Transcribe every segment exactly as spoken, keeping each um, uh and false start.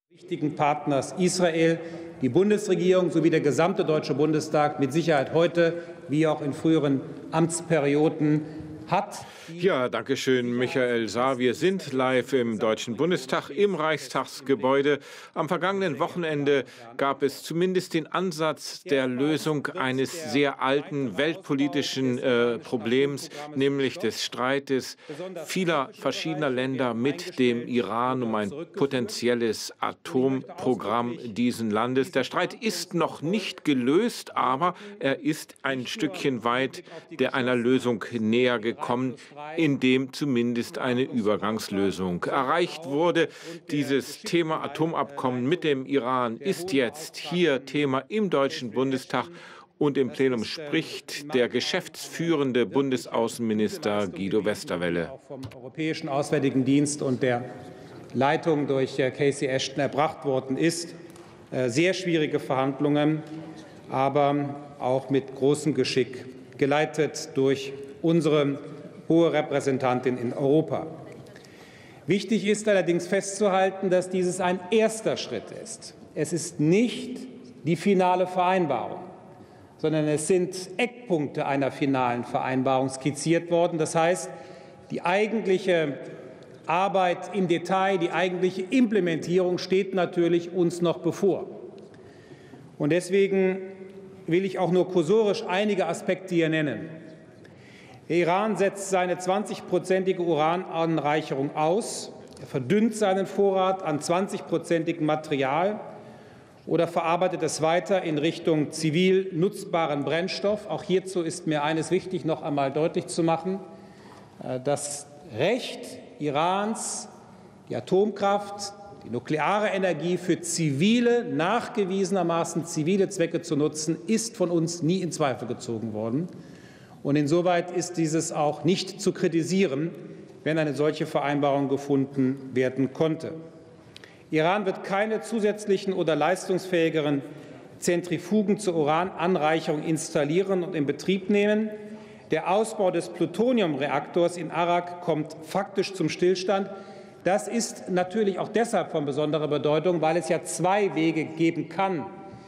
wichtigen Partners Israel, die Bundesregierung sowie der gesamte Deutsche Bundestag mit Sicherheit heute wie auch in früheren Amtsperioden hat. Ja, danke schön, Michael Saar. Wir sind live im Deutschen Bundestag im Reichstagsgebäude. Am vergangenen Wochenende gab es zumindest den Ansatz der Lösung eines sehr alten weltpolitischen äh, Problems, nämlich des Streites vieler verschiedener Länder mit dem Iran um ein potenzielles Atomprogramm dieses Landes. Der Streit ist noch nicht gelöst, aber er ist ein Stückchen weit der einer Lösung näher gekommen, in dem zumindest eine Übergangslösung erreicht wurde. Dieses Thema Atomabkommen mit dem Iran ist jetzt hier Thema im Deutschen Bundestag und im Plenum spricht der geschäftsführende Bundesaußenminister Guido Westerwelle. Auch vom Europäischen Auswärtigen Dienst und der Leitung durch Casey Ashton erbracht worden ist. Sehr schwierige Verhandlungen, aber auch mit großem Geschick, geleitet durch unsere hohe Repräsentantin in Europa. Wichtig ist allerdings festzuhalten, dass dieses ein erster Schritt ist. Es ist nicht die finale Vereinbarung, sondern es sind Eckpunkte einer finalen Vereinbarung skizziert worden. Das heißt, die eigentliche Arbeit im Detail, die eigentliche Implementierung steht natürlich uns noch bevor. Und deswegen will ich auch nur kursorisch einige Aspekte hier nennen. Der Iran setzt seine zwanzigprozentige Urananreicherung aus. Er verdünnt seinen Vorrat an zwanzigprozentigem Material oder verarbeitet es weiter in Richtung zivil nutzbaren Brennstoff. Auch hierzu ist mir eines wichtig, noch einmal deutlich zu machen. Das Recht Irans, die Atomkraft, die nukleare Energie für zivile, nachgewiesenermaßen zivile Zwecke zu nutzen, ist von uns nie in Zweifel gezogen worden. Und insoweit ist dieses auch nicht zu kritisieren, wenn eine solche Vereinbarung gefunden werden konnte. Iran wird keine zusätzlichen oder leistungsfähigeren Zentrifugen zur Urananreicherung installieren und in Betrieb nehmen. Der Ausbau des Plutoniumreaktors in Arak kommt faktisch zum Stillstand. Das ist natürlich auch deshalb von besonderer Bedeutung, weil es ja zwei Wege geben kann,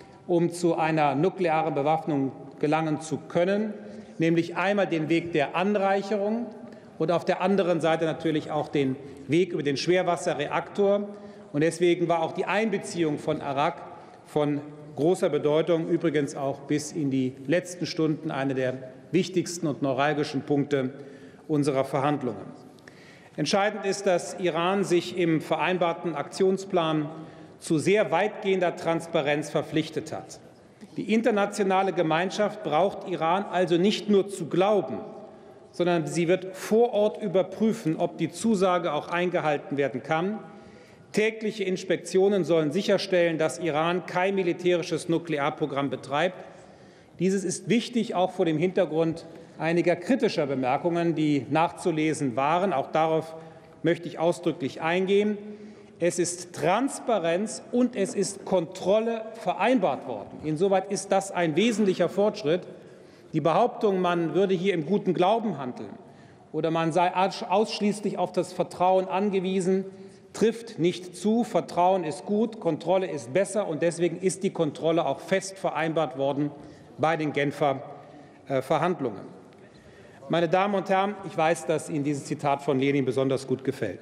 um zu einer nuklearen Bewaffnung gelangen zu können, nämlich einmal den Weg der Anreicherung und auf der anderen Seite natürlich auch den Weg über den Schwerwasserreaktor. Und deswegen war auch die Einbeziehung von Arak von großer Bedeutung, übrigens auch bis in die letzten Stunden eine der wichtigsten und neuralgischen Punkte unserer Verhandlungen. Entscheidend ist, dass Iran sich im vereinbarten Aktionsplan zu sehr weitgehender Transparenz verpflichtet hat. Die internationale Gemeinschaft braucht Iran also nicht nur zu glauben, sondern sie wird vor Ort überprüfen, ob die Zusage auch eingehalten werden kann. Tägliche Inspektionen sollen sicherstellen, dass Iran kein militärisches Nuklearprogramm betreibt. Dieses ist wichtig, auch vor dem Hintergrund einiger kritischer Bemerkungen, die nachzulesen waren. Auch darauf möchte ich ausdrücklich eingehen. Es ist Transparenz und es ist Kontrolle vereinbart worden. Insoweit ist das ein wesentlicher Fortschritt. Die Behauptung, man würde hier im guten Glauben handeln oder man sei ausschließlich auf das Vertrauen angewiesen, trifft nicht zu. Vertrauen ist gut, Kontrolle ist besser, und deswegen ist die Kontrolle auch fest vereinbart worden bei den Genfer äh, Verhandlungen. Meine Damen und Herren, ich weiß, dass Ihnen dieses Zitat von Lenin besonders gut gefällt.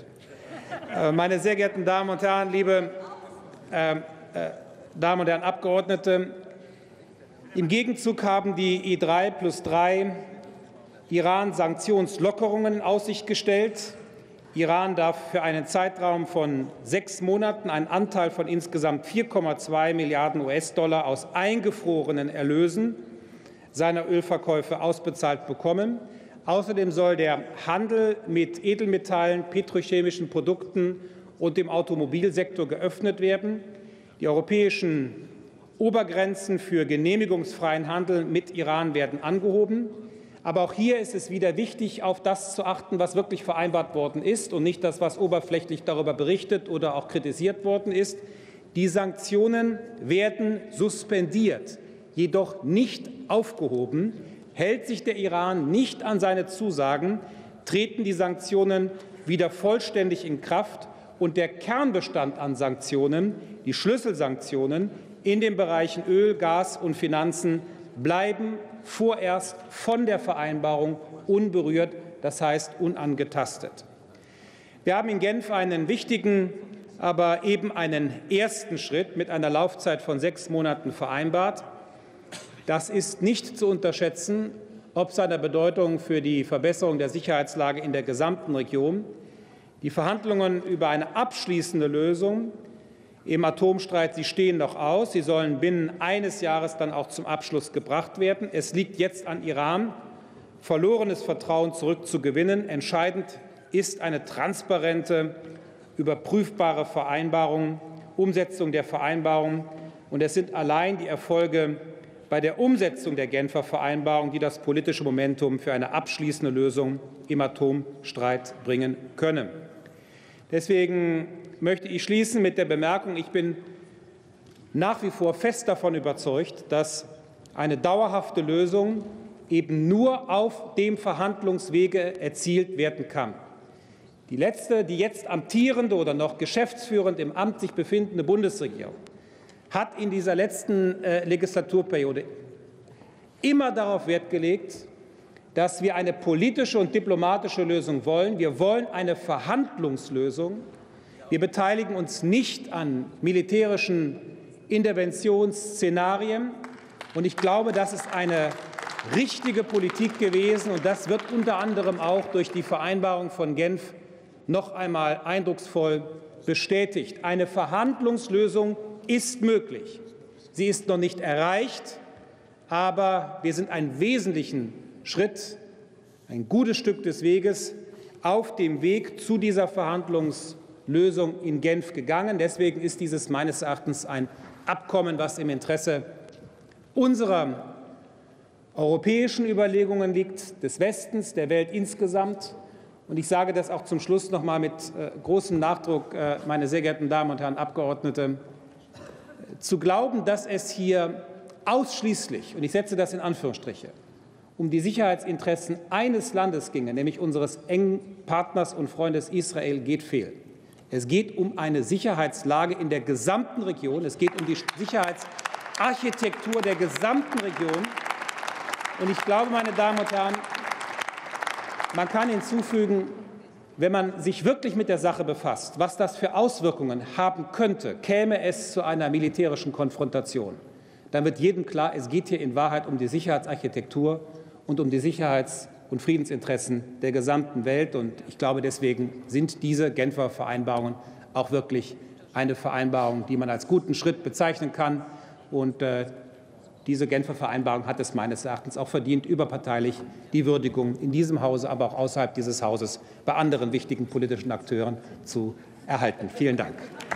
Meine sehr geehrten Damen und Herren, liebe äh, äh, Damen und Herren Abgeordnete, im Gegenzug haben die E drei plus drei Iran Sanktionslockerungen in Aussicht gestellt. Iran darf für einen Zeitraum von sechs Monaten einen Anteil von insgesamt vier Komma zwei Milliarden US-Dollar aus eingefrorenen Erlösen seiner Ölverkäufe ausbezahlt bekommen. Außerdem soll der Handel mit Edelmetallen, petrochemischen Produkten und dem Automobilsektor geöffnet werden. Die europäischen Obergrenzen für genehmigungsfreien Handel mit Iran werden angehoben. Aber auch hier ist es wieder wichtig, auf das zu achten, was wirklich vereinbart worden ist, und nicht das, was oberflächlich darüber berichtet oder auch kritisiert worden ist. Die Sanktionen werden suspendiert, jedoch nicht aufgehoben. Hält sich der Iran nicht an seine Zusagen, treten die Sanktionen wieder vollständig in Kraft und der Kernbestand an Sanktionen, die Schlüsselsanktionen in den Bereichen Öl, Gas und Finanzen, bleiben vorerst von der Vereinbarung unberührt, das heißt unangetastet. Wir haben in Genf einen wichtigen, aber eben einen ersten Schritt mit einer Laufzeit von sechs Monaten vereinbart. Das ist nicht zu unterschätzen, ob seiner Bedeutung für die Verbesserung der Sicherheitslage in der gesamten Region. Die Verhandlungen über eine abschließende Lösung im Atomstreit, sie stehen noch aus. Sie sollen binnen eines Jahres dann auch zum Abschluss gebracht werden. Es liegt jetzt an Iran, verlorenes Vertrauen zurückzugewinnen. Entscheidend ist eine transparente, überprüfbare Vereinbarung, Umsetzung der Vereinbarung. Und es sind allein die Erfolge bei der Umsetzung der Genfer Vereinbarung, die das politische Momentum für eine abschließende Lösung im Atomstreit bringen können. Deswegen möchte ich schließen mit der Bemerkung, ich bin nach wie vor fest davon überzeugt, dass eine dauerhafte Lösung eben nur auf dem Verhandlungswege erzielt werden kann. Die letzte, die jetzt amtierende oder noch geschäftsführend im Amt sich befindende Bundesregierung hat in dieser letzten äh, Legislaturperiode immer darauf Wert gelegt, dass wir eine politische und diplomatische Lösung wollen. Wir wollen eine Verhandlungslösung. Wir beteiligen uns nicht an militärischen Interventionsszenarien. Und ich glaube, das ist eine richtige Politik gewesen. Und das wird unter anderem auch durch die Vereinbarung von Genf noch einmal eindrucksvoll bestätigt. Eine Verhandlungslösung ist möglich. Sie ist noch nicht erreicht, aber wir sind einen wesentlichen Schritt, ein gutes Stück des Weges auf dem Weg zu dieser Verhandlungslösung in Genf gegangen. Deswegen ist dieses meines Erachtens ein Abkommen, was im Interesse unserer europäischen Überlegungen liegt, des Westens, der Welt insgesamt. Und ich sage das auch zum Schluss noch mal mit äh, großem Nachdruck, äh, meine sehr geehrten Damen und Herren Abgeordnete, zu glauben, dass es hier ausschließlich, und ich setze das in Anführungsstriche, um die Sicherheitsinteressen eines Landes ginge, nämlich unseres engen Partners und Freundes Israel, geht fehl. Es geht um eine Sicherheitslage in der gesamten Region. Es geht um die Sicherheitsarchitektur der gesamten Region. Und ich glaube, meine Damen und Herren, man kann hinzufügen, wenn man sich wirklich mit der Sache befasst, was das für Auswirkungen haben könnte, käme es zu einer militärischen Konfrontation, dann wird jedem klar, es geht hier in Wahrheit um die Sicherheitsarchitektur und um die Sicherheits- und Friedensinteressen der gesamten Welt. Und ich glaube, deswegen sind diese Genfer Vereinbarungen auch wirklich eine Vereinbarung, die man als guten Schritt bezeichnen kann. Und äh, diese Genfer Vereinbarung hat es meines Erachtens auch verdient, überparteilich die Würdigung in diesem Hause, aber auch außerhalb dieses Hauses bei anderen wichtigen politischen Akteuren zu erhalten. Vielen Dank.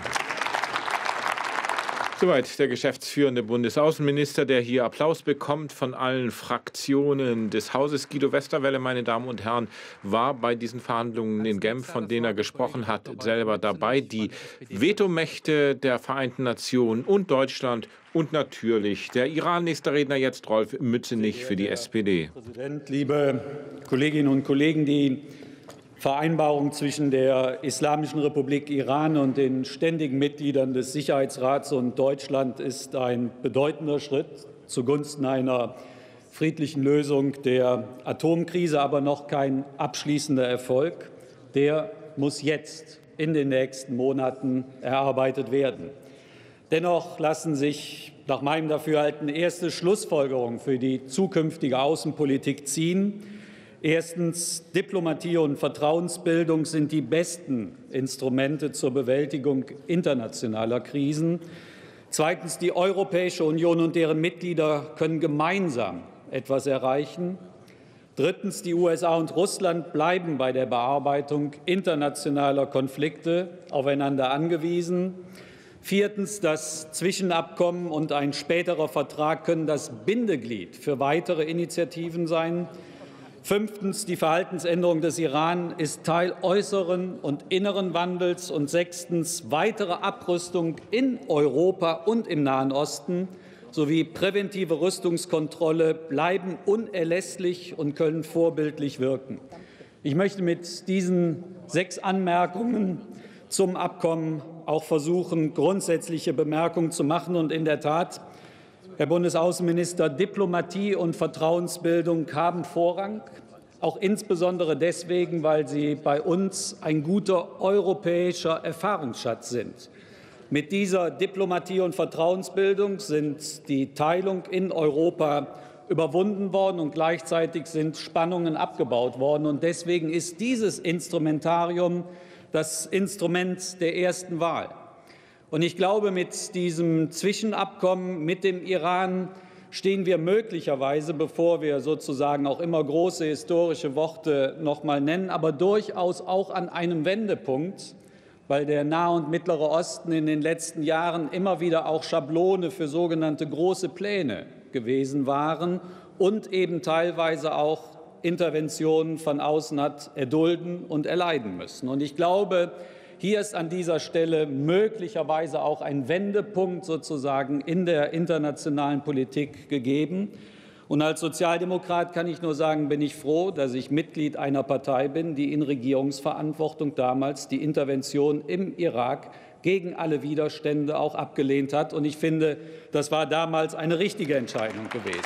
Soweit der geschäftsführende Bundesaußenminister, der hier Applaus bekommt von allen Fraktionen des Hauses. Guido Westerwelle, meine Damen und Herren, war bei diesen Verhandlungen in Genf, von denen er gesprochen hat, selber dabei. Die Vetomächte der Vereinten Nationen und Deutschland und natürlich der Iran. Nächster Redner jetzt Rolf Mützenich für die S P D. Herr Präsident, liebe Kolleginnen und Kollegen, die Vereinbarung zwischen der Islamischen Republik Iran und den ständigen Mitgliedern des Sicherheitsrats und Deutschland ist ein bedeutender Schritt zugunsten einer friedlichen Lösung der Atomkrise, aber noch kein abschließender Erfolg. Der muss jetzt in den nächsten Monaten erarbeitet werden. Dennoch lassen sich nach meinem Dafürhalten erste Schlussfolgerungen für die zukünftige Außenpolitik ziehen. Erstens, Diplomatie und Vertrauensbildung sind die besten Instrumente zur Bewältigung internationaler Krisen. Zweitens, die Europäische Union und deren Mitglieder können gemeinsam etwas erreichen. Drittens, die U S A und Russland bleiben bei der Bearbeitung internationaler Konflikte aufeinander angewiesen. Viertens, das Zwischenabkommen und ein späterer Vertrag können das Bindeglied für weitere Initiativen sein. Fünftens, die Verhaltensänderung des Iran ist Teil äußeren und inneren Wandels. Und sechstens, weitere Abrüstung in Europa und im Nahen Osten sowie präventive Rüstungskontrolle bleiben unerlässlich und können vorbildlich wirken. Ich möchte mit diesen sechs Anmerkungen zum Abkommen auch versuchen, grundsätzliche Bemerkungen zu machen. Und in der Tat, Herr Bundesaußenminister, Diplomatie und Vertrauensbildung haben Vorrang, auch insbesondere deswegen, weil sie bei uns ein guter europäischer Erfahrungsschatz sind. Mit dieser Diplomatie und Vertrauensbildung sind die Teilung in Europa überwunden worden und gleichzeitig sind Spannungen abgebaut worden. Und deswegen ist dieses Instrumentarium das Instrument der ersten Wahl. Und ich glaube, mit diesem Zwischenabkommen mit dem Iran stehen wir möglicherweise, bevor wir sozusagen auch immer große historische Worte noch mal nennen, aber durchaus auch an einem Wendepunkt, weil der Nahe und Mittlere Osten in den letzten Jahren immer wieder auch Schablone für sogenannte große Pläne gewesen waren und eben teilweise auch Interventionen von außen hat erdulden und erleiden müssen. Und ich glaube, hier ist an dieser Stelle möglicherweise auch ein Wendepunkt sozusagen in der internationalen Politik gegeben. Und als Sozialdemokrat kann ich nur sagen, bin ich froh, dass ich Mitglied einer Partei bin, die in Regierungsverantwortung damals die Intervention im Irak gegen alle Widerstände auch abgelehnt hat. Und ich finde, das war damals eine richtige Entscheidung gewesen.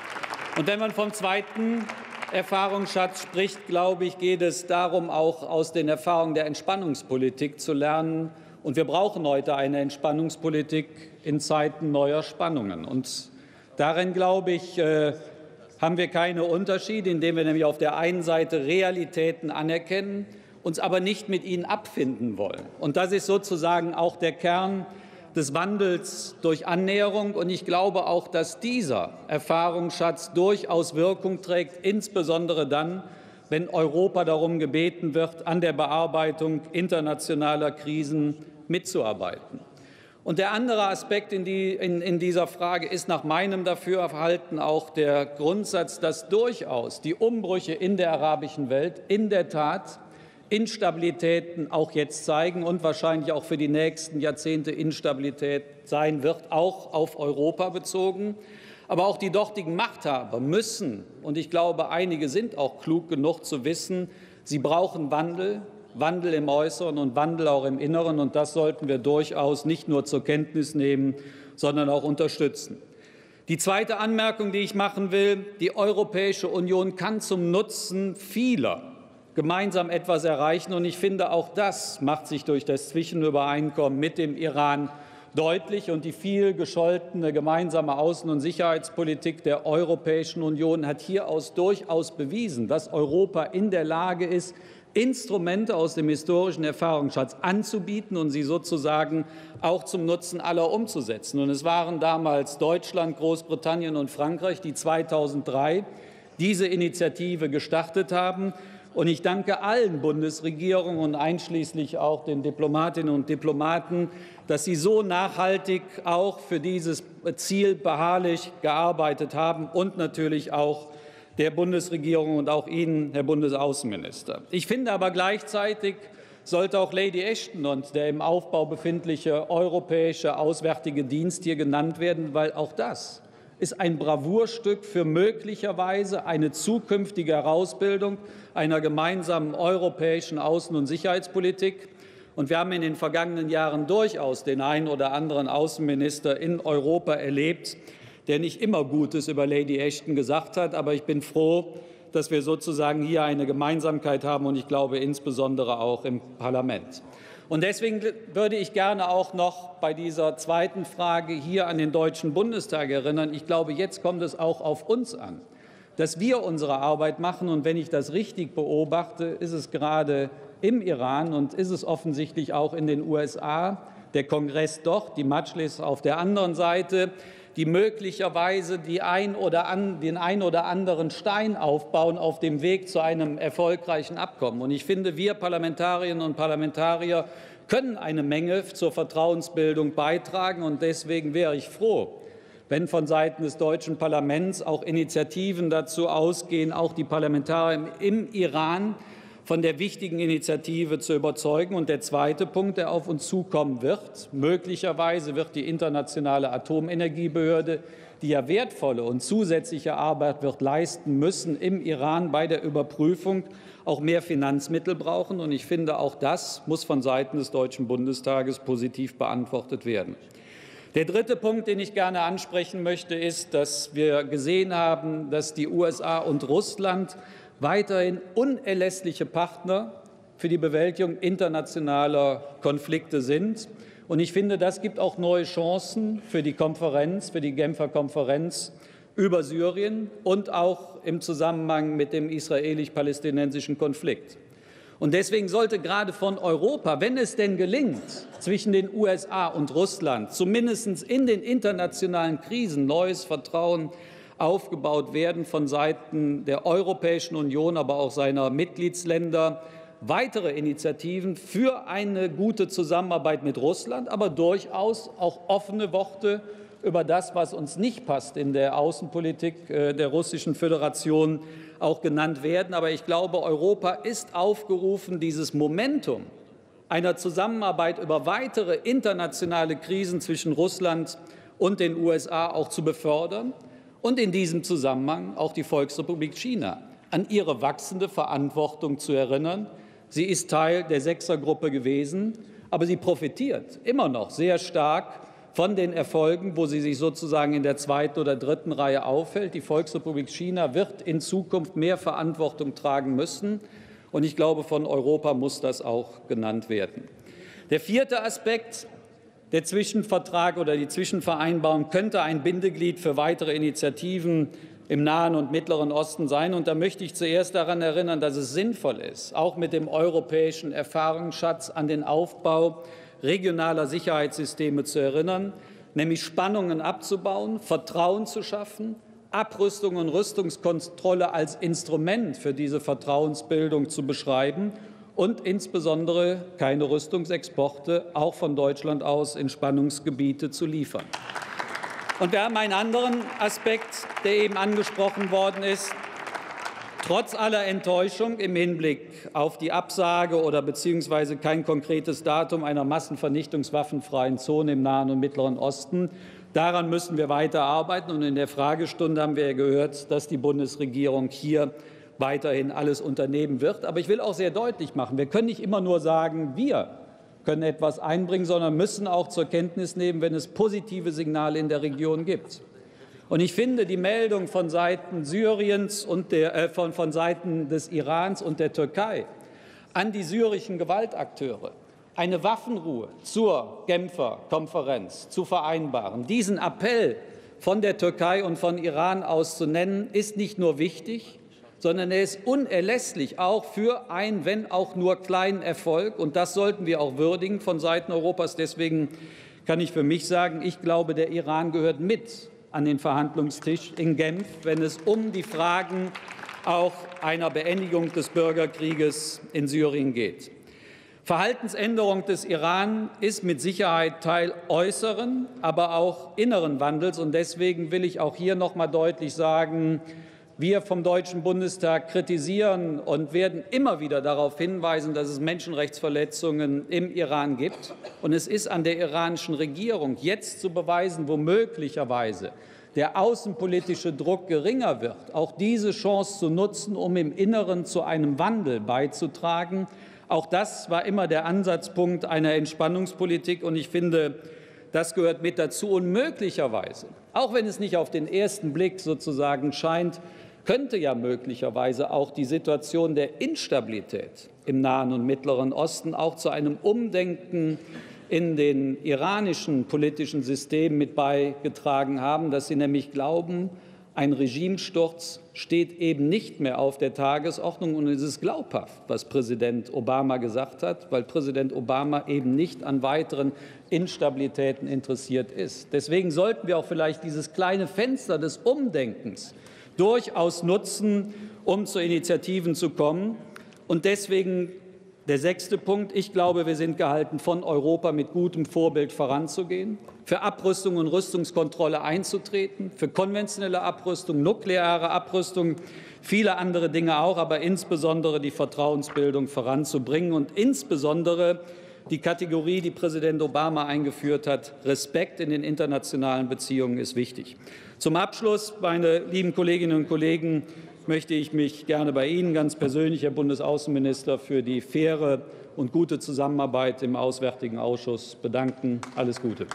Und wenn man vom zweiten Erfahrungsschatz spricht, glaube ich, geht es darum, auch aus den Erfahrungen der Entspannungspolitik zu lernen. Und wir brauchen heute eine Entspannungspolitik in Zeiten neuer Spannungen. Und darin, glaube ich, haben wir keine Unterschiede, indem wir nämlich auf der einen Seite Realitäten anerkennen, uns aber nicht mit ihnen abfinden wollen. Und das ist sozusagen auch der Kern des Wandels durch Annäherung. Und ich glaube auch, dass dieser Erfahrungsschatz durchaus Wirkung trägt, insbesondere dann, wenn Europa darum gebeten wird, an der Bearbeitung internationaler Krisen mitzuarbeiten. Und der andere Aspekt in, die, in, in dieser Frage ist nach meinem Dafürhalten auch der Grundsatz, dass durchaus die Umbrüche in der arabischen Welt in der Tat Instabilitäten auch jetzt zeigen und wahrscheinlich auch für die nächsten Jahrzehnte Instabilität sein wird, auch auf Europa bezogen. Aber auch die dortigen Machthaber müssen, und ich glaube, einige sind auch klug genug zu wissen, sie brauchen Wandel, Wandel im Äußeren und Wandel auch im Inneren. Und das sollten wir durchaus nicht nur zur Kenntnis nehmen, sondern auch unterstützen. Die zweite Anmerkung, die ich machen will, die Europäische Union kann zum Nutzen vieler gemeinsam etwas erreichen. Und ich finde, auch das macht sich durch das Zwischenübereinkommen mit dem Iran deutlich. Und die viel gescholtene gemeinsame Außen- und Sicherheitspolitik der Europäischen Union hat hieraus durchaus bewiesen, dass Europa in der Lage ist, Instrumente aus dem historischen Erfahrungsschatz anzubieten und sie sozusagen auch zum Nutzen aller umzusetzen. Und es waren damals Deutschland, Großbritannien und Frankreich, die zweitausenddrei diese Initiative gestartet haben. Und ich danke allen Bundesregierungen und einschließlich auch den Diplomatinnen und Diplomaten, dass sie so nachhaltig auch für dieses Ziel beharrlich gearbeitet haben und natürlich auch der Bundesregierung und auch Ihnen, Herr Bundesaußenminister. Ich finde aber gleichzeitig sollte auch Lady Ashton und der im Aufbau befindliche Europäische Auswärtige Dienst hier genannt werden, weil auch das ist ein Bravourstück für möglicherweise eine zukünftige Herausbildung einer gemeinsamen europäischen Außen- und Sicherheitspolitik. Und wir haben in den vergangenen Jahren durchaus den einen oder anderen Außenminister in Europa erlebt, der nicht immer Gutes über Lady Ashton gesagt hat. Aber ich bin froh, dass wir sozusagen hier eine Gemeinsamkeit haben und ich glaube insbesondere auch im Parlament. Und deswegen würde ich gerne auch noch bei dieser zweiten Frage hier an den Deutschen Bundestag erinnern. Ich glaube, jetzt kommt es auch auf uns an, dass wir unsere Arbeit machen. Und wenn ich das richtig beobachte, ist es gerade im Iran und ist es offensichtlich auch in den U S A, der Kongress dort, die Majlis auf der anderen Seite, die möglicherweise die ein oder an, den ein oder anderen Stein aufbauen auf dem Weg zu einem erfolgreichen Abkommen. Und ich finde, wir Parlamentarierinnen und Parlamentarier können eine Menge zur Vertrauensbildung beitragen. Und deswegen wäre ich froh, wenn von Seiten des deutschen Parlaments auch Initiativen dazu ausgehen, auch die Parlamentarier im Iran von der wichtigen Initiative zu überzeugen. Und der zweite Punkt, der auf uns zukommen wird, möglicherweise wird die Internationale Atomenergiebehörde, die ja wertvolle und zusätzliche Arbeit wird leisten müssen im Iran bei der Überprüfung, auch mehr Finanzmittel brauchen. Und ich finde, auch das muss von Seiten des Deutschen Bundestages positiv beantwortet werden. Der dritte Punkt, den ich gerne ansprechen möchte, ist, dass wir gesehen haben, dass die U S A und Russland weiterhin unerlässliche Partner für die Bewältigung internationaler Konflikte sind. Und ich finde, das gibt auch neue Chancen für die Konferenz, für die Genfer Konferenz über Syrien und auch im Zusammenhang mit dem israelisch-palästinensischen Konflikt. Und deswegen sollte gerade von Europa, wenn es denn gelingt, zwischen den U S A und Russland zumindest in den internationalen Krisen neues Vertrauen aufgebaut werden von Seiten der Europäischen Union, aber auch seiner Mitgliedsländer, weitere Initiativen für eine gute Zusammenarbeit mit Russland, aber durchaus auch offene Worte über das, was uns nicht passt in der Außenpolitik der Russischen Föderation, auch genannt werden. Aber ich glaube, Europa ist aufgerufen, dieses Momentum einer Zusammenarbeit über weitere internationale Krisen zwischen Russland und den U S A auch zu befördern und in diesem Zusammenhang auch die Volksrepublik China an ihre wachsende Verantwortung zu erinnern. Sie ist Teil der Sechsergruppe gewesen, aber sie profitiert immer noch sehr stark von den Erfolgen, wo sie sich sozusagen in der zweiten oder dritten Reihe aufhält. Die Volksrepublik China wird in Zukunft mehr Verantwortung tragen müssen. Und ich glaube, von Europa muss das auch genannt werden. Der vierte Aspekt, der Zwischenvertrag oder die Zwischenvereinbarung, könnte ein Bindeglied für weitere Initiativen im Nahen und Mittleren Osten sein. Und da möchte ich zuerst daran erinnern, dass es sinnvoll ist, auch mit dem europäischen Erfahrungsschatz an den Aufbau regionaler Sicherheitssysteme zu erinnern, nämlich Spannungen abzubauen, Vertrauen zu schaffen, Abrüstung und Rüstungskontrolle als Instrument für diese Vertrauensbildung zu beschreiben und insbesondere keine Rüstungsexporte auch von Deutschland aus in Spannungsgebiete zu liefern. Und wir haben einen anderen Aspekt, der eben angesprochen worden ist. Trotz aller Enttäuschung im Hinblick auf die Absage oder beziehungsweise kein konkretes Datum einer massenvernichtungswaffenfreien Zone im Nahen und Mittleren Osten, daran müssen wir weiter arbeiten. Und in der Fragestunde haben wir gehört, dass die Bundesregierung hier weiterhin alles unternehmen wird. Aber ich will auch sehr deutlich machen, wir können nicht immer nur sagen, wir können etwas einbringen, sondern müssen auch zur Kenntnis nehmen, wenn es positive Signale in der Region gibt. Und ich finde, die Meldung von Seiten Syriens und der, äh, von, von Seiten des Irans und der Türkei an die syrischen Gewaltakteure, eine Waffenruhe zur Genfer Konferenz zu vereinbaren, diesen Appell von der Türkei und von Iran aus zu nennen, ist nicht nur wichtig, sondern er ist unerlässlich auch für einen, wenn auch nur kleinen Erfolg. Und das sollten wir auch würdigen von Seiten Europas. Deswegen kann ich für mich sagen, ich glaube, der Iran gehört mit an den Verhandlungstisch in Genf, wenn es um die Fragen auch einer Beendigung des Bürgerkrieges in Syrien geht. Verhaltensänderung des Iran ist mit Sicherheit Teil äußeren, aber auch inneren Wandels. Und deswegen will ich auch hier noch mal deutlich sagen, wir vom Deutschen Bundestag kritisieren und werden immer wieder darauf hinweisen, dass es Menschenrechtsverletzungen im Iran gibt. Und es ist an der iranischen Regierung, jetzt zu beweisen, wo möglicherweise der außenpolitische Druck geringer wird, auch diese Chance zu nutzen, um im Inneren zu einem Wandel beizutragen. Auch das war immer der Ansatzpunkt einer Entspannungspolitik. Und ich finde, das gehört mit dazu. Und möglicherweise, auch wenn es nicht auf den ersten Blick sozusagen scheint, könnte ja möglicherweise auch die Situation der Instabilität im Nahen und Mittleren Osten auch zu einem Umdenken in den iranischen politischen Systemen mit beigetragen haben, dass sie nämlich glauben, ein Regimesturz steht eben nicht mehr auf der Tagesordnung. Und es ist glaubhaft, was Präsident Obama gesagt hat, weil Präsident Obama eben nicht an weiteren Instabilitäten interessiert ist. Deswegen sollten wir auch vielleicht dieses kleine Fenster des Umdenkens durchaus nutzen, um zu Initiativen zu kommen. Und deswegen Der sechste Punkt. Ich glaube, wir sind gehalten, von Europa mit gutem Vorbild voranzugehen, für Abrüstung und Rüstungskontrolle einzutreten, für konventionelle Abrüstung, nukleare Abrüstung, viele andere Dinge auch, aber insbesondere die Vertrauensbildung voranzubringen und insbesondere die Kategorie, die Präsident Obama eingeführt hat, Respekt in den internationalen Beziehungen ist wichtig. Zum Abschluss, meine lieben Kolleginnen und Kollegen, möchte ich mich gerne bei Ihnen ganz persönlich, Herr Bundesaußenminister, für die faire und gute Zusammenarbeit im Auswärtigen Ausschuss bedanken. Alles Gute.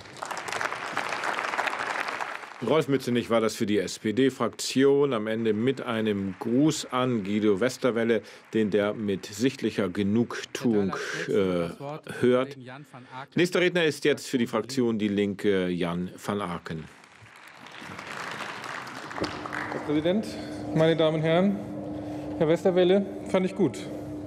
Rolf Mützenich war das für die S P D-Fraktion. Am Ende mit einem Gruß an Guido Westerwelle, den der mit sichtlicher Genugtuung äh, hört. Nächster Redner ist jetzt für die Fraktion Die Linke Jan van Aken. Herr Präsident, meine Damen und Herren, Herr Westerwelle, fand ich gut.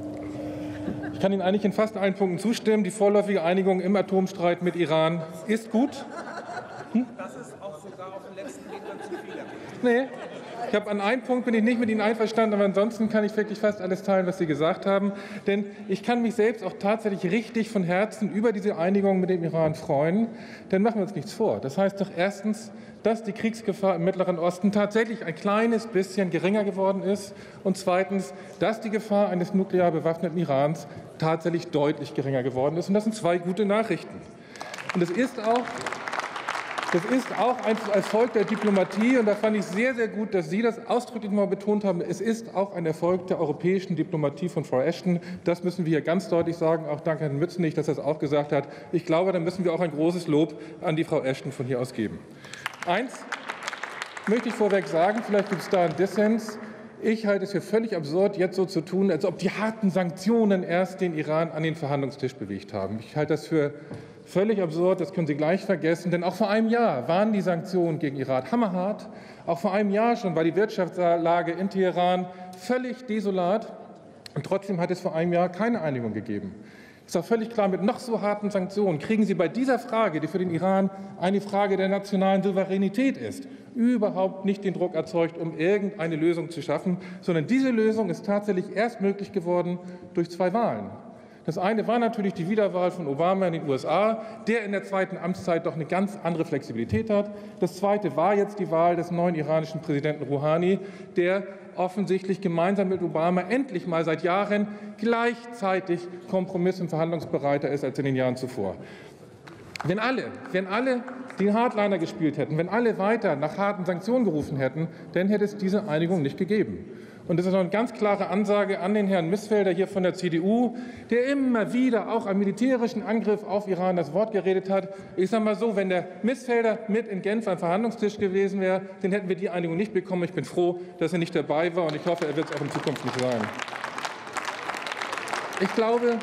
Ich kann Ihnen eigentlich in fast allen Punkten zustimmen. Die vorläufige Einigung im Atomstreit mit Iran ist gut. Hm? Das ist auch sogar auf den letzten Metern zu viel. Nee. Ich habe an einem Punkt bin ich nicht mit Ihnen einverstanden, aber ansonsten kann ich wirklich fast alles teilen, was Sie gesagt haben. Denn ich kann mich selbst auch tatsächlich richtig von Herzen über diese Einigung mit dem Iran freuen. Denn machen wir uns nichts vor. Das heißt doch erstens, dass die Kriegsgefahr im Mittleren Osten tatsächlich ein kleines bisschen geringer geworden ist. Und zweitens, dass die Gefahr eines nuklear bewaffneten Irans tatsächlich deutlich geringer geworden ist. Und das sind zwei gute Nachrichten. Und es ist auch Das ist auch ein Erfolg der Diplomatie, und da fand ich sehr, sehr gut, dass Sie das ausdrücklich mal betont haben. Es ist auch ein Erfolg der europäischen Diplomatie von Frau Ashton. Das müssen wir hier ganz deutlich sagen. Auch danke Herrn Mützenich, dass er das auch gesagt hat. Ich glaube, da müssen wir auch ein großes Lob an die Frau Ashton von hier aus geben. Eins möchte ich vorweg sagen, vielleicht gibt es da einen Dissens. Ich halte es für völlig absurd, jetzt so zu tun, als ob die harten Sanktionen erst den Iran an den Verhandlungstisch bewegt haben. Ich halte das für völlig absurd, das können Sie gleich vergessen, denn auch vor einem Jahr waren die Sanktionen gegen Iran hammerhart. Auch vor einem Jahr schon war die Wirtschaftslage in Teheran völlig desolat. Und trotzdem hat es vor einem Jahr keine Einigung gegeben. Es ist auch völlig klar, mit noch so harten Sanktionen kriegen Sie bei dieser Frage, die für den Iran eine Frage der nationalen Souveränität ist, überhaupt nicht den Druck erzeugt, um irgendeine Lösung zu schaffen, sondern diese Lösung ist tatsächlich erst möglich geworden durch zwei Wahlen. Das eine war natürlich die Wiederwahl von Obama in den U S A, der in der zweiten Amtszeit doch eine ganz andere Flexibilität hat. Das zweite war jetzt die Wahl des neuen iranischen Präsidenten Rouhani, der offensichtlich gemeinsam mit Obama endlich mal seit Jahren gleichzeitig kompromiss- und verhandlungsbereiter ist als in den Jahren zuvor. Wenn alle, wenn alle den Hardliner gespielt hätten, wenn alle weiter nach harten Sanktionen gerufen hätten, dann hätte es diese Einigung nicht gegeben. Und das ist noch eine ganz klare Ansage an den Herrn Missfelder hier von der C D U, der immer wieder auch am militärischen Angriff auf Iran das Wort geredet hat. Ich sage mal so, wenn der Missfelder mit in Genf am Verhandlungstisch gewesen wäre, dann hätten wir die Einigung nicht bekommen. Ich bin froh, dass er nicht dabei war, und ich hoffe, er wird es auch in Zukunft nicht sein. Ich glaube,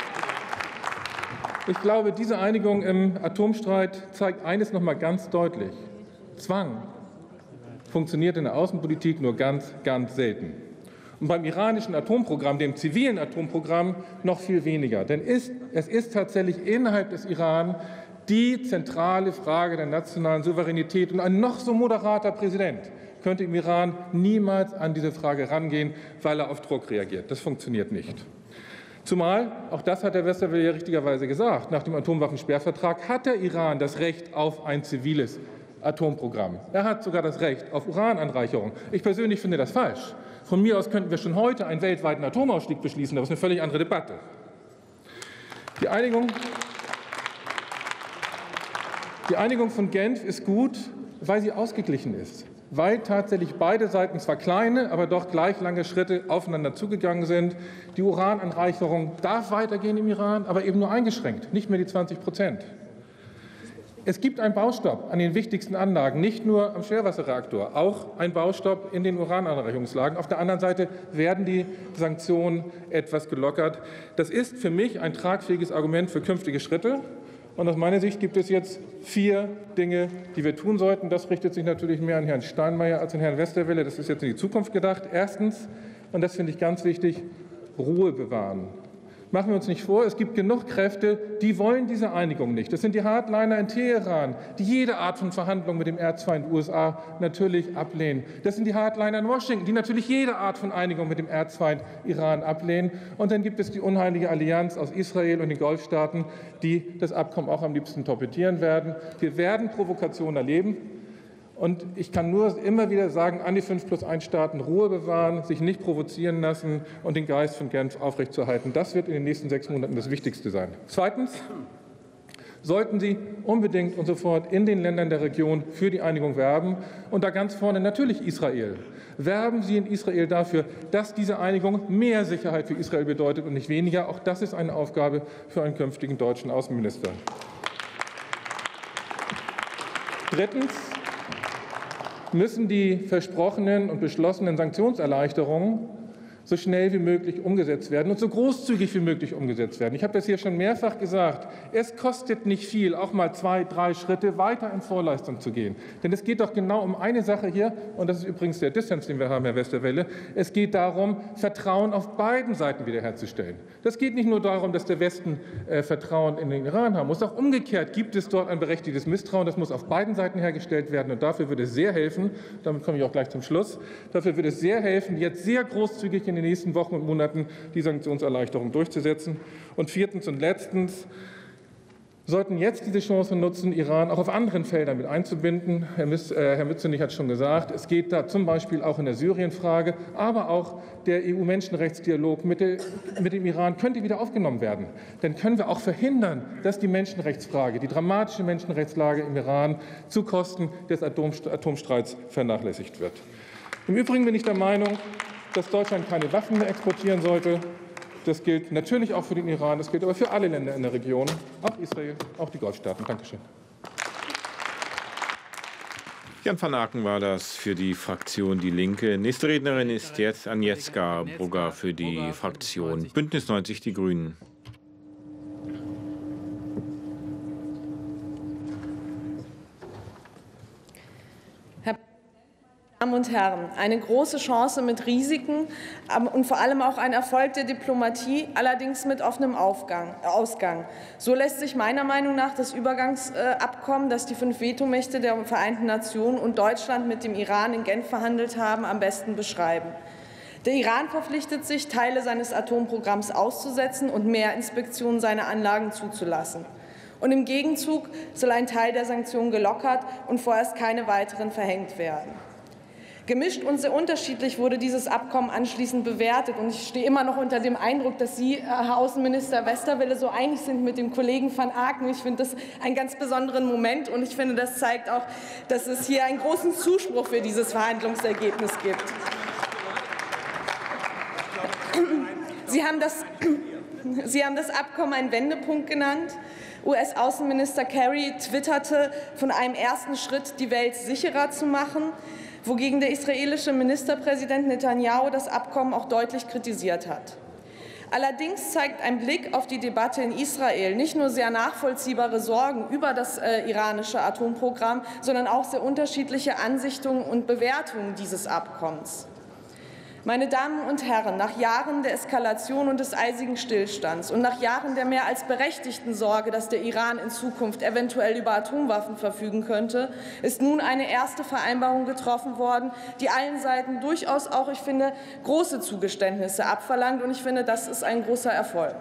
ich glaube, diese Einigung im Atomstreit zeigt eines noch mal ganz deutlich. Zwang funktioniert in der Außenpolitik nur ganz, ganz selten. Und beim iranischen Atomprogramm, dem zivilen Atomprogramm, noch viel weniger. Denn ist, es ist tatsächlich innerhalb des Iran die zentrale Frage der nationalen Souveränität. Und ein noch so moderater Präsident könnte im Iran niemals an diese Frage rangehen, weil er auf Druck reagiert. Das funktioniert nicht. Zumal, auch das hat Herr Westerwelle ja richtigerweise gesagt, nach dem Atomwaffensperrvertrag hat der Iran das Recht auf ein ziviles Atomprogramm. Er hat sogar das Recht auf Urananreicherung. Ich persönlich finde das falsch. Von mir aus könnten wir schon heute einen weltweiten Atomausstieg beschließen. Das ist eine völlig andere Debatte. Die Einigung, die Einigung von Genf ist gut, weil sie ausgeglichen ist. Weil tatsächlich beide Seiten zwar kleine, aber doch gleich lange Schritte aufeinander zugegangen sind. Die Urananreicherung darf weitergehen im Iran, aber eben nur eingeschränkt, nicht mehr die zwanzig Prozent. Es gibt einen Baustopp an den wichtigsten Anlagen, nicht nur am Schwerwasserreaktor, auch ein Baustopp in den Urananreicherungslagen. Auf der anderen Seite werden die Sanktionen etwas gelockert. Das ist für mich ein tragfähiges Argument für künftige Schritte. Und aus meiner Sicht gibt es jetzt vier Dinge, die wir tun sollten. Das richtet sich natürlich mehr an Herrn Steinmeier als an Herrn Westerwelle. Das ist jetzt in die Zukunft gedacht. Erstens, und das finde ich ganz wichtig, Ruhe bewahren. Machen wir uns nicht vor, es gibt genug Kräfte, die wollen diese Einigung nicht. Das sind die Hardliner in Teheran, die jede Art von Verhandlung mit dem Erzfeind U S A natürlich ablehnen. Das sind die Hardliner in Washington, die natürlich jede Art von Einigung mit dem Erzfeind Iran ablehnen. Und dann gibt es die unheilige Allianz aus Israel und den Golfstaaten, die das Abkommen auch am liebsten torpedieren werden. Wir werden Provokationen erleben. Und ich kann nur immer wieder sagen, an die fünf plus eins Staaten Ruhe bewahren, sich nicht provozieren lassen und den Geist von Genf aufrechtzuerhalten. Das wird in den nächsten sechs Monaten das Wichtigste sein. Zweitens sollten Sie unbedingt und sofort in den Ländern der Region für die Einigung werben. Und da ganz vorne natürlich Israel. Werben Sie in Israel dafür, dass diese Einigung mehr Sicherheit für Israel bedeutet und nicht weniger. Auch das ist eine Aufgabe für einen künftigen deutschen Außenminister. Drittens müssen die versprochenen und beschlossenen Sanktionserleichterungen so schnell wie möglich umgesetzt werden und so großzügig wie möglich umgesetzt werden. Ich habe das hier schon mehrfach gesagt. Es kostet nicht viel, auch mal zwei, drei Schritte weiter in Vorleistung zu gehen. Denn es geht doch genau um eine Sache hier, und das ist übrigens der Dissens, den wir haben, Herr Westerwelle. Es geht darum, Vertrauen auf beiden Seiten wiederherzustellen. Das geht nicht nur darum, dass der Westen äh, Vertrauen in den Iran haben muss. Auch umgekehrt gibt es dort ein berechtigtes Misstrauen. Das muss auf beiden Seiten hergestellt werden. Und dafür würde es sehr helfen, damit komme ich auch gleich zum Schluss, dafür würde es sehr helfen, jetzt sehr großzügig in den nächsten Wochen und Monaten die Sanktionserleichterung durchzusetzen. Und viertens und letztens sollten jetzt diese Chance nutzen, Iran auch auf anderen Feldern mit einzubinden. Herr, Miss, äh, Herr Mützenich hat es schon gesagt, es geht da zum Beispiel auch in der Syrien-Frage, aber auch der E U-Menschenrechtsdialog mit, mit dem Iran könnte wieder aufgenommen werden. Dann können wir auch verhindern, dass die Menschenrechtsfrage, die dramatische Menschenrechtslage im Iran zu Kosten des Atomstreits vernachlässigt wird. Im Übrigen bin ich der Meinung, dass Deutschland keine Waffen mehr exportieren sollte. Das gilt natürlich auch für den Iran, das gilt aber für alle Länder in der Region, auch Israel, auch die Golfstaaten. Dankeschön. Jan van Aken war das für die Fraktion Die Linke. Nächste Rednerin ist jetzt Agnieszka Brugger für die Fraktion Bündnis neunzig Die Grünen. Meine Damen und Herren, eine große Chance mit Risiken und vor allem auch ein Erfolg der Diplomatie, allerdings mit offenem Aufgang, Ausgang. So lässt sich meiner Meinung nach das Übergangsabkommen, das die fünf Vetomächte der Vereinten Nationen und Deutschland mit dem Iran in Genf verhandelt haben, am besten beschreiben. Der Iran verpflichtet sich, Teile seines Atomprogramms auszusetzen und mehr Inspektionen seiner Anlagen zuzulassen. Und im Gegenzug soll ein Teil der Sanktionen gelockert und vorerst keine weiteren verhängt werden. Gemischt und sehr unterschiedlich wurde dieses Abkommen anschließend bewertet. Und ich stehe immer noch unter dem Eindruck, dass Sie, Herr Außenminister Westerwelle, so einig sind mit dem Kollegen van Aken. Ich finde das einen ganz besonderen Moment. Und ich finde, das zeigt auch, dass es hier einen großen Zuspruch für dieses Verhandlungsergebnis gibt. Sie haben das, Sie haben das Abkommen einen Wendepunkt genannt. U S-Außenminister Kerry twitterte von einem ersten Schritt, die Welt sicherer zu machen, wogegen der israelische Ministerpräsident Netanyahu das Abkommen auch deutlich kritisiert hat. Allerdings zeigt ein Blick auf die Debatte in Israel nicht nur sehr nachvollziehbare Sorgen über das äh, iranische Atomprogramm, sondern auch sehr unterschiedliche Ansichten und Bewertungen dieses Abkommens. Meine Damen und Herren, nach Jahren der Eskalation und des eisigen Stillstands und nach Jahren der mehr als berechtigten Sorge, dass der Iran in Zukunft eventuell über Atomwaffen verfügen könnte, ist nun eine erste Vereinbarung getroffen worden, die allen Seiten durchaus auch, ich finde, große Zugeständnisse abverlangt. Und ich finde, das ist ein großer Erfolg.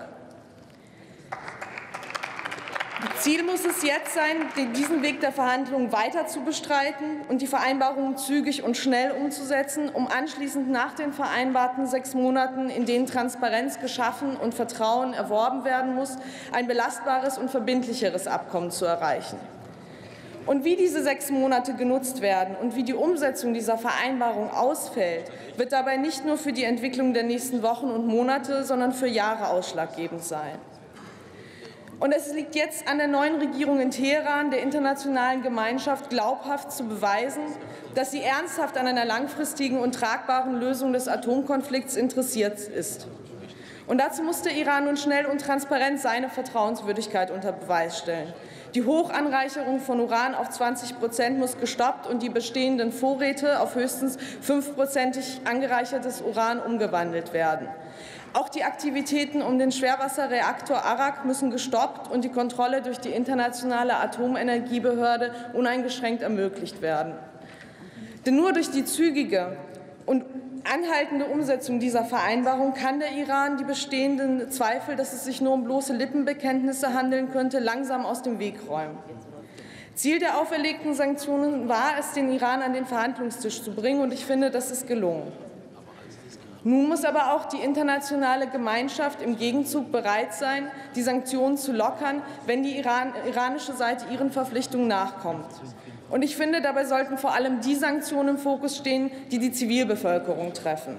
Ziel muss es jetzt sein, diesen Weg der Verhandlungen weiter zu bestreiten und die Vereinbarungen zügig und schnell umzusetzen, um anschließend nach den vereinbarten sechs Monaten, in denen Transparenz geschaffen und Vertrauen erworben werden muss, ein belastbares und verbindlicheres Abkommen zu erreichen. Und wie diese sechs Monate genutzt werden und wie die Umsetzung dieser Vereinbarung ausfällt, wird dabei nicht nur für die Entwicklung der nächsten Wochen und Monate, sondern für Jahre ausschlaggebend sein. Und es liegt jetzt an der neuen Regierung in Teheran, der internationalen Gemeinschaft glaubhaft zu beweisen, dass sie ernsthaft an einer langfristigen und tragbaren Lösung des Atomkonflikts interessiert ist. Und dazu muss der Iran nun schnell und transparent seine Vertrauenswürdigkeit unter Beweis stellen. Die Hochanreicherung von Uran auf zwanzig Prozent muss gestoppt und die bestehenden Vorräte auf höchstens fünf Prozent angereichertes Uran umgewandelt werden. Auch die Aktivitäten um den Schwerwasserreaktor Arak müssen gestoppt und die Kontrolle durch die Internationale Atomenergiebehörde uneingeschränkt ermöglicht werden. Denn nur durch die zügige und anhaltende Umsetzung dieser Vereinbarung kann der Iran die bestehenden Zweifel, dass es sich nur um bloße Lippenbekenntnisse handeln könnte, langsam aus dem Weg räumen. Ziel der auferlegten Sanktionen war es, den Iran an den Verhandlungstisch zu bringen, und ich finde, das ist gelungen. Nun muss aber auch die internationale Gemeinschaft im Gegenzug bereit sein, die Sanktionen zu lockern, wenn die Iran, iranische Seite ihren Verpflichtungen nachkommt. Und ich finde, dabei sollten vor allem die Sanktionen im Fokus stehen, die die Zivilbevölkerung treffen.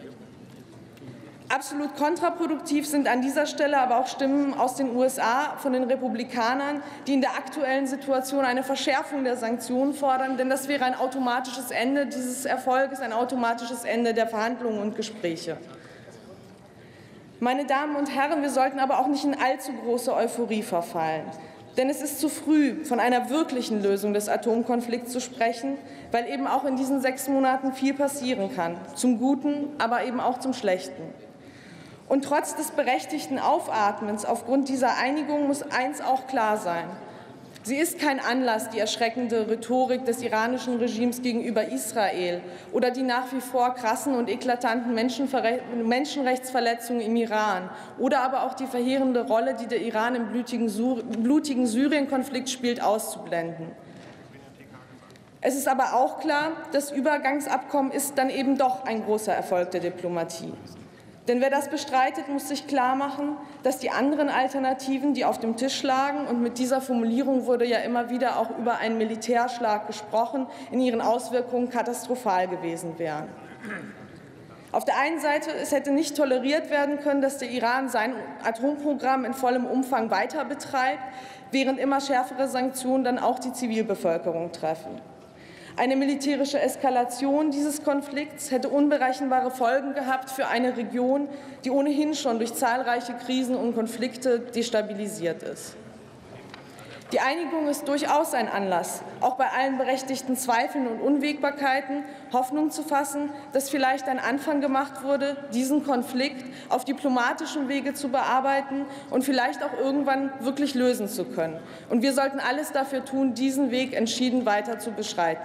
Absolut kontraproduktiv sind an dieser Stelle aber auch Stimmen aus den U S A von den Republikanern, die in der aktuellen Situation eine Verschärfung der Sanktionen fordern, denn das wäre ein automatisches Ende dieses Erfolges, ein automatisches Ende der Verhandlungen und Gespräche. Meine Damen und Herren, wir sollten aber auch nicht in allzu große Euphorie verfallen. Denn es ist zu früh, von einer wirklichen Lösung des Atomkonflikts zu sprechen, weil eben auch in diesen sechs Monaten viel passieren kann, zum Guten, aber eben auch zum Schlechten. Und trotz des berechtigten Aufatmens aufgrund dieser Einigung muss eins auch klar sein. Sie ist kein Anlass, die erschreckende Rhetorik des iranischen Regimes gegenüber Israel oder die nach wie vor krassen und eklatanten Menschenrechtsverletzungen im Iran oder aber auch die verheerende Rolle, die der Iran im blutigen Syrien-Konflikt spielt, auszublenden. Es ist aber auch klar, das Übergangsabkommen ist dann eben doch ein großer Erfolg der Diplomatie. Denn wer das bestreitet, muss sich klarmachen, dass die anderen Alternativen, die auf dem Tisch lagen, und mit dieser Formulierung wurde ja immer wieder auch über einen Militärschlag gesprochen, in ihren Auswirkungen katastrophal gewesen wären. Auf der einen Seite, es hätte nicht toleriert werden können, dass der Iran sein Atomprogramm in vollem Umfang weiter betreibt, während immer schärfere Sanktionen dann auch die Zivilbevölkerung treffen. Eine militärische Eskalation dieses Konflikts hätte unberechenbare Folgen gehabt für eine Region, die ohnehin schon durch zahlreiche Krisen und Konflikte destabilisiert ist. Die Einigung ist durchaus ein Anlass, auch bei allen berechtigten Zweifeln und Unwägbarkeiten Hoffnung zu fassen, dass vielleicht ein Anfang gemacht wurde, diesen Konflikt auf diplomatischem Wege zu bearbeiten und vielleicht auch irgendwann wirklich lösen zu können. Und wir sollten alles dafür tun, diesen Weg entschieden weiter zu beschreiten.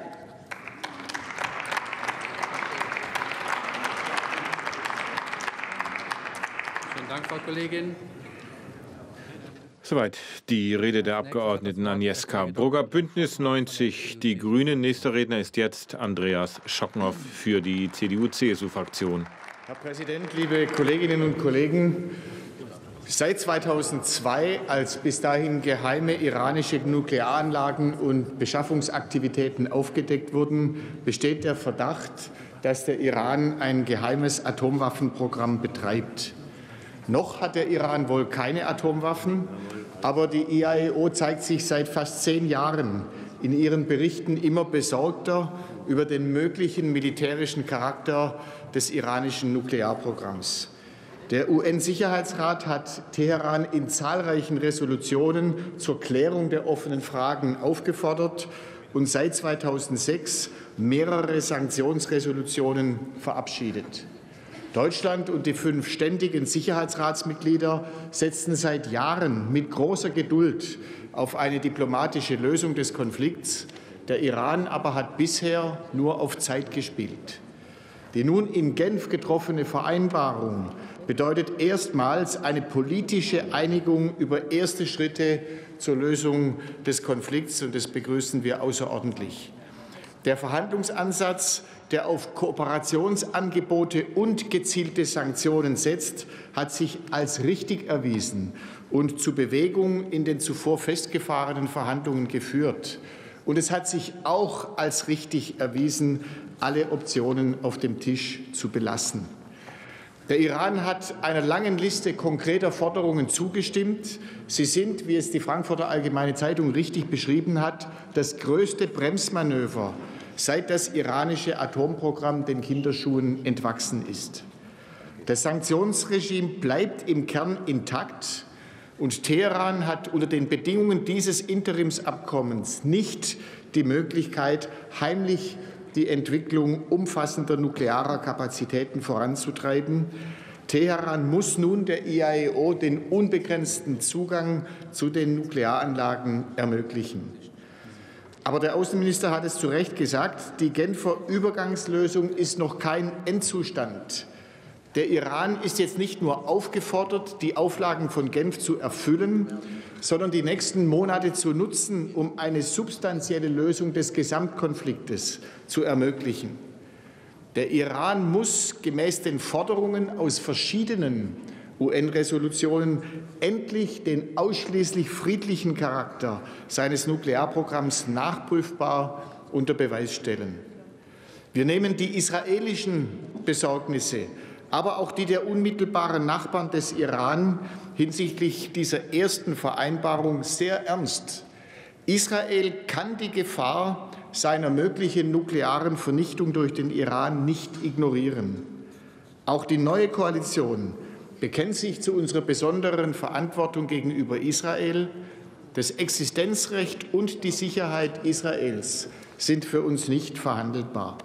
Vielen Dank, Frau Kollegin. Soweit die Rede der Abgeordneten Agnieszka Brugger, Bündnis neunzig Die Grünen. Nächster Redner ist jetzt Andreas Schocknoff für die C D U C S U-Fraktion. Herr Präsident, liebe Kolleginnen und Kollegen! Seit zweitausendzwei, als bis dahin geheime iranische Nuklearanlagen und Beschaffungsaktivitäten aufgedeckt wurden, besteht der Verdacht, dass der Iran ein geheimes Atomwaffenprogramm betreibt. Noch hat der Iran wohl keine Atomwaffen, aber die I A E O zeigt sich seit fast zehn Jahren in ihren Berichten immer besorgter über den möglichen militärischen Charakter des iranischen Nuklearprogramms. Der U N-Sicherheitsrat hat Teheran in zahlreichen Resolutionen zur Klärung der offenen Fragen aufgefordert und seit zweitausendsechs mehrere Sanktionsresolutionen verabschiedet. Deutschland und die fünf ständigen Sicherheitsratsmitglieder setzten seit Jahren mit großer Geduld auf eine diplomatische Lösung des Konflikts. Der Iran aber hat bisher nur auf Zeit gespielt. Die nun in Genf getroffene Vereinbarung bedeutet erstmals eine politische Einigung über erste Schritte zur Lösung des Konflikts, und das begrüßen wir außerordentlich. Der Verhandlungsansatz, der auf Kooperationsangebote und gezielte Sanktionen setzt, hat sich als richtig erwiesen und zu Bewegung in den zuvor festgefahrenen Verhandlungen geführt. Und es hat sich auch als richtig erwiesen, alle Optionen auf dem Tisch zu belassen. Der Iran hat einer langen Liste konkreter Forderungen zugestimmt. Sie sind, wie es die Frankfurter Allgemeine Zeitung richtig beschrieben hat, das größte Bremsmanöver, seit das iranische Atomprogramm den Kinderschuhen entwachsen ist. Das Sanktionsregime bleibt im Kern intakt, und Teheran hat unter den Bedingungen dieses Interimsabkommens nicht die Möglichkeit, heimlich die Entwicklung umfassender nuklearer Kapazitäten voranzutreiben. Teheran muss nun der I A E O den unbegrenzten Zugang zu den Nuklearanlagen ermöglichen. Aber der Außenminister hat es zu Recht gesagt, die Genfer Übergangslösung ist noch kein Endzustand. Der Iran ist jetzt nicht nur aufgefordert, die Auflagen von Genf zu erfüllen, sondern die nächsten Monate zu nutzen, um eine substanzielle Lösung des Gesamtkonfliktes zu ermöglichen. Der Iran muss gemäß den Forderungen aus verschiedenen U N-Resolutionen endlich den ausschließlich friedlichen Charakter seines Nuklearprogramms nachprüfbar unter Beweis stellen. Wir nehmen die israelischen Besorgnisse, aber auch die der unmittelbaren Nachbarn des Iran hinsichtlich dieser ersten Vereinbarung sehr ernst. Israel kann die Gefahr seiner möglichen nuklearen Vernichtung durch den Iran nicht ignorieren. Auch die neue Koalition bekennt sich zu unserer besonderen Verantwortung gegenüber Israel. Das Existenzrecht und die Sicherheit Israels sind für uns nicht verhandelbar.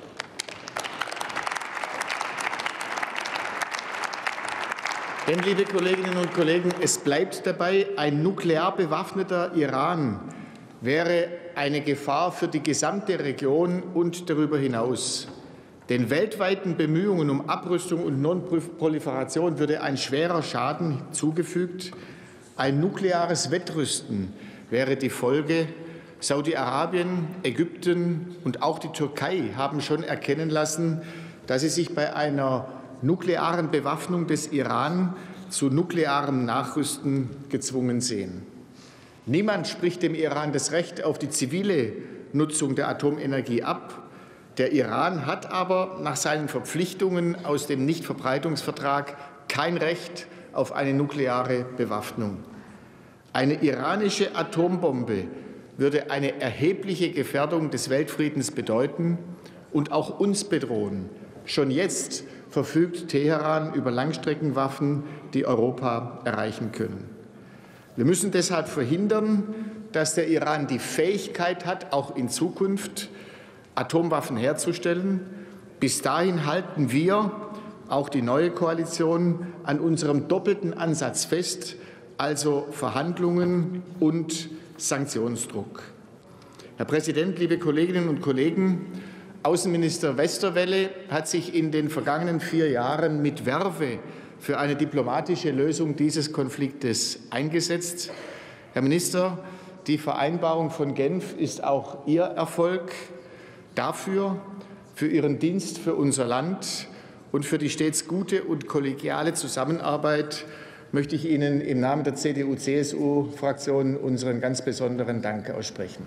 Denn, liebe Kolleginnen und Kollegen, es bleibt dabei, ein nuklear bewaffneter Iran wäre eine Gefahr für die gesamte Region und darüber hinaus. Den weltweiten Bemühungen um Abrüstung und Non-Proliferation würde ein schwerer Schaden zugefügt. Ein nukleares Wettrüsten wäre die Folge. Saudi-Arabien, Ägypten und auch die Türkei haben schon erkennen lassen, dass sie sich bei einer nuklearen Bewaffnung des Iran zu nuklearem Nachrüsten gezwungen sehen. Niemand spricht dem Iran das Recht auf die zivile Nutzung der Atomenergie ab. Der Iran hat aber nach seinen Verpflichtungen aus dem Nichtverbreitungsvertrag kein Recht auf eine nukleare Bewaffnung. Eine iranische Atombombe würde eine erhebliche Gefährdung des Weltfriedens bedeuten und auch uns bedrohen. Schon jetzt verfügt Teheran über Langstreckenwaffen, die Europa erreichen können. Wir müssen deshalb verhindern, dass der Iran die Fähigkeit hat, auch in Zukunft Atomwaffen herzustellen. Bis dahin halten wir, auch die neue Koalition, an unserem doppelten Ansatz fest, also Verhandlungen und Sanktionsdruck. Herr Präsident, liebe Kolleginnen und Kollegen, Außenminister Westerwelle hat sich in den vergangenen vier Jahren mit Verve für eine diplomatische Lösung dieses Konfliktes eingesetzt. Herr Minister, die Vereinbarung von Genf ist auch Ihr Erfolg. Dafür, für Ihren Dienst für unser Land und für die stets gute und kollegiale Zusammenarbeit möchte ich Ihnen im Namen der C D U C S U-Fraktion unseren ganz besonderen Dank aussprechen.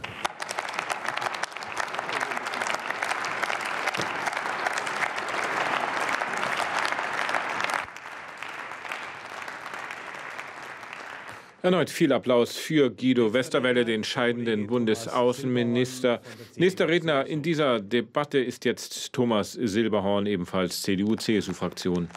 Erneut viel Applaus für Guido Westerwelle, den scheidenden Bundesaußenminister. Nächster Redner in dieser Debatte ist jetzt Thomas Silberhorn, ebenfalls C D U C S U-Fraktion.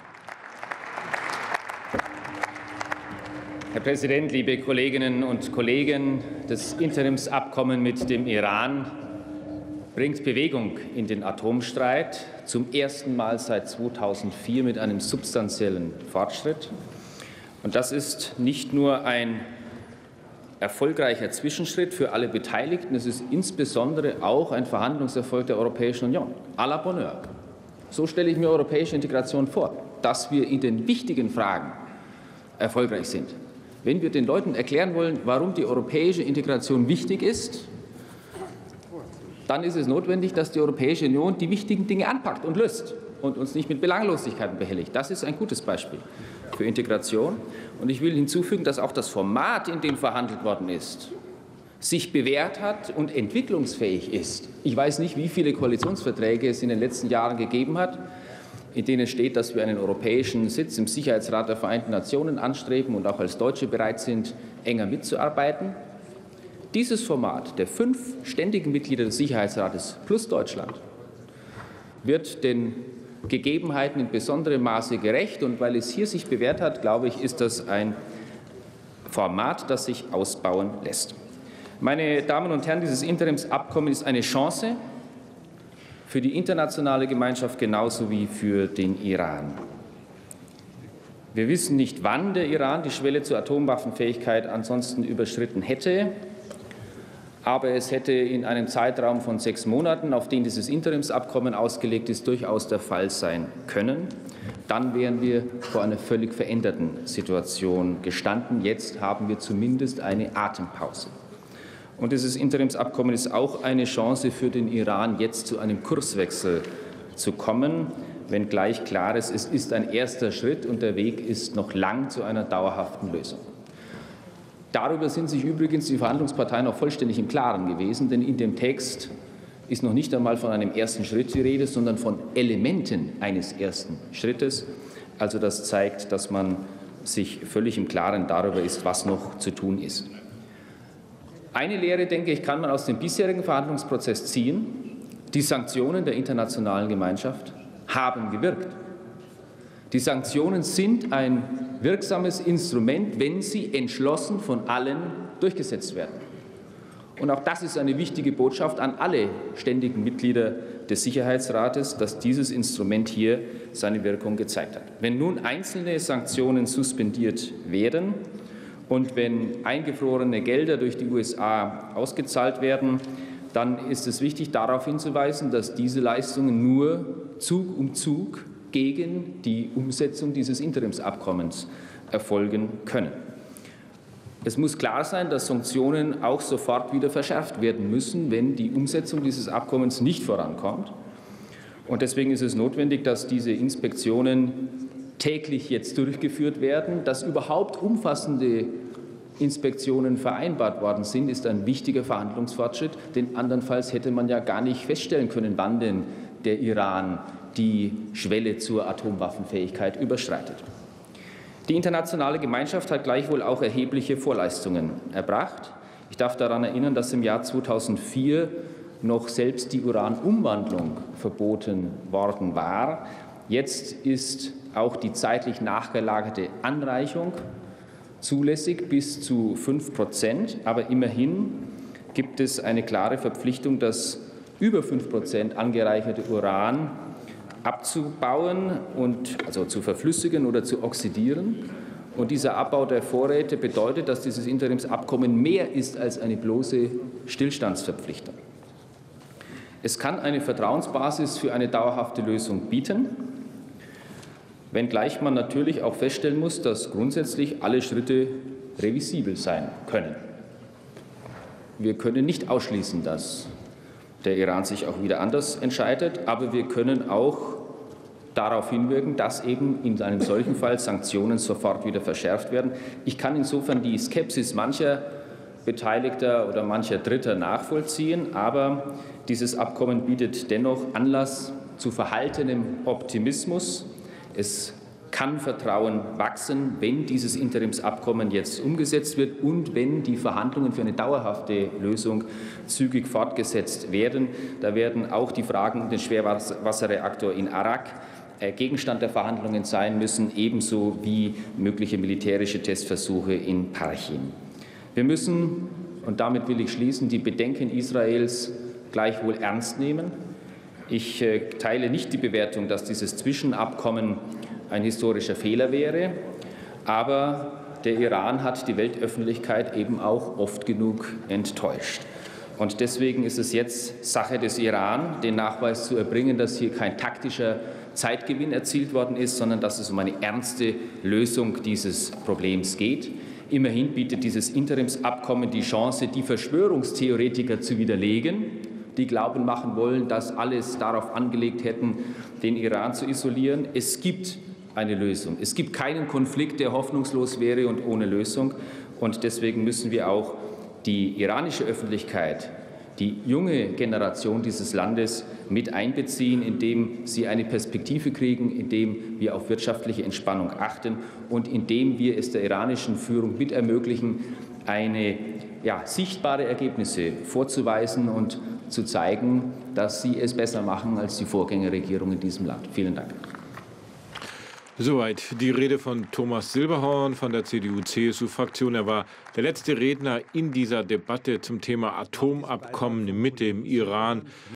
Herr Präsident, liebe Kolleginnen und Kollegen! Das Interimsabkommen mit dem Iran bringt Bewegung in den Atomstreit, zum ersten Mal seit zweitausendvier mit einem substanziellen Fortschritt. Und das ist nicht nur ein erfolgreicher Zwischenschritt für alle Beteiligten, es ist insbesondere auch ein Verhandlungserfolg der Europäischen Union. À la bonne heure. So stelle ich mir europäische Integration vor, dass wir in den wichtigen Fragen erfolgreich sind. Wenn wir den Leuten erklären wollen, warum die europäische Integration wichtig ist, dann ist es notwendig, dass die Europäische Union die wichtigen Dinge anpackt und löst und uns nicht mit Belanglosigkeiten behelligt. Das ist ein gutes Beispiel für Integration. Und ich will hinzufügen, dass auch das Format, in dem verhandelt worden ist, sich bewährt hat und entwicklungsfähig ist. Ich weiß nicht, wie viele Koalitionsverträge es in den letzten Jahren gegeben hat, in denen steht, dass wir einen europäischen Sitz im Sicherheitsrat der Vereinten Nationen anstreben und auch als Deutsche bereit sind, enger mitzuarbeiten. Dieses Format der fünf ständigen Mitglieder des Sicherheitsrates plus Deutschland wird den Gegebenheiten in besonderem Maße gerecht. Und weil es hier sich bewährt hat, glaube ich, ist das ein Format, das sich ausbauen lässt. Meine Damen und Herren, dieses Interimsabkommen ist eine Chance für die internationale Gemeinschaft genauso wie für den Iran. Wir wissen nicht, wann der Iran die Schwelle zur Atomwaffenfähigkeit ansonsten überschritten hätte. Aber es hätte in einem Zeitraum von sechs Monaten, auf den dieses Interimsabkommen ausgelegt ist, durchaus der Fall sein können. Dann wären wir vor einer völlig veränderten Situation gestanden. Jetzt haben wir zumindest eine Atempause. Und dieses Interimsabkommen ist auch eine Chance für den Iran, jetzt zu einem Kurswechsel zu kommen, wenngleich klar ist, es ist ein erster Schritt und der Weg ist noch lang zu einer dauerhaften Lösung. Darüber sind sich übrigens die Verhandlungsparteien auch vollständig im Klaren gewesen, denn in dem Text ist noch nicht einmal von einem ersten Schritt die Rede, sondern von Elementen eines ersten Schrittes. Also das zeigt, dass man sich völlig im Klaren darüber ist, was noch zu tun ist. Eine Lehre, denke ich, kann man aus dem bisherigen Verhandlungsprozess ziehen. Die Sanktionen der internationalen Gemeinschaft haben gewirkt. Die Sanktionen sind ein wirksames Instrument, wenn sie entschlossen von allen durchgesetzt werden. Und auch das ist eine wichtige Botschaft an alle ständigen Mitglieder des Sicherheitsrates, dass dieses Instrument hier seine Wirkung gezeigt hat. Wenn nun einzelne Sanktionen suspendiert werden und wenn eingefrorene Gelder durch die U S A ausgezahlt werden, dann ist es wichtig, darauf hinzuweisen, dass diese Leistungen nur Zug um Zug gegen die Umsetzung dieses Interimsabkommens erfolgen können. Es muss klar sein, dass Sanktionen auch sofort wieder verschärft werden müssen, wenn die Umsetzung dieses Abkommens nicht vorankommt. Und deswegen ist es notwendig, dass diese Inspektionen täglich jetzt durchgeführt werden. Dass überhaupt umfassende Inspektionen vereinbart worden sind, ist ein wichtiger Verhandlungsfortschritt, denn andernfalls hätte man ja gar nicht feststellen können, wann denn der Iran die Schwelle zur Atomwaffenfähigkeit überschreitet. Die internationale Gemeinschaft hat gleichwohl auch erhebliche Vorleistungen erbracht. Ich darf daran erinnern, dass im Jahr zweitausendvier noch selbst die Uranumwandlung verboten worden war. Jetzt ist auch die zeitlich nachgelagerte Anreichung zulässig bis zu fünf Prozent. Aber immerhin gibt es eine klare Verpflichtung, das über fünf Prozent angereicherte Uran abzubauen und also zu verflüssigen oder zu oxidieren. Und dieser Abbau der Vorräte bedeutet, dass dieses Interimsabkommen mehr ist als eine bloße Stillstandsverpflichtung. Es kann eine Vertrauensbasis für eine dauerhafte Lösung bieten, wenngleich man natürlich auch feststellen muss, dass grundsätzlich alle Schritte revisibel sein können. Wir können nicht ausschließen, dass der Iran sich auch wieder anders entscheidet, aber wir können auch darauf hinwirken, dass eben in einem solchen Fall Sanktionen sofort wieder verschärft werden. Ich kann insofern die Skepsis mancher Beteiligter oder mancher Dritter nachvollziehen, aber dieses Abkommen bietet dennoch Anlass zu verhaltenem Optimismus. Es kann Vertrauen wachsen, wenn dieses Interimsabkommen jetzt umgesetzt wird und wenn die Verhandlungen für eine dauerhafte Lösung zügig fortgesetzt werden. Da werden auch die Fragen um den Schwerwasserreaktor in Arak Gegenstand der Verhandlungen sein müssen, ebenso wie mögliche militärische Testversuche in Parchim. Wir müssen, und damit will ich schließen, die Bedenken Israels gleichwohl ernst nehmen. Ich teile nicht die Bewertung, dass dieses Zwischenabkommen ein historischer Fehler wäre, aber der Iran hat die Weltöffentlichkeit eben auch oft genug enttäuscht. Und deswegen ist es jetzt Sache des Iran, den Nachweis zu erbringen, dass hier kein taktischer Zeitgewinn erzielt worden ist, sondern dass es um eine ernste Lösung dieses Problems geht. Immerhin bietet dieses Interimsabkommen die Chance, die Verschwörungstheoretiker zu widerlegen, die Glauben machen wollen, dass alles darauf angelegt hätten, den Iran zu isolieren. Es gibt eine Lösung. Es gibt keinen Konflikt, der hoffnungslos wäre und ohne Lösung. Und deswegen müssen wir auch die iranische Öffentlichkeit, die junge Generation dieses Landes mit einbeziehen, indem sie eine Perspektive kriegen, indem wir auf wirtschaftliche Entspannung achten und indem wir es der iranischen Führung mit ermöglichen, eine ja, sichtbare Ergebnisse vorzuweisen und zu zeigen, dass sie es besser machen als die Vorgängerregierung in diesem Land. Vielen Dank. Soweit die Rede von Thomas Silberhorn von der C D U C S U-Fraktion. Er war der letzte Redner in dieser Debatte zum Thema Atomabkommen mit dem Iran.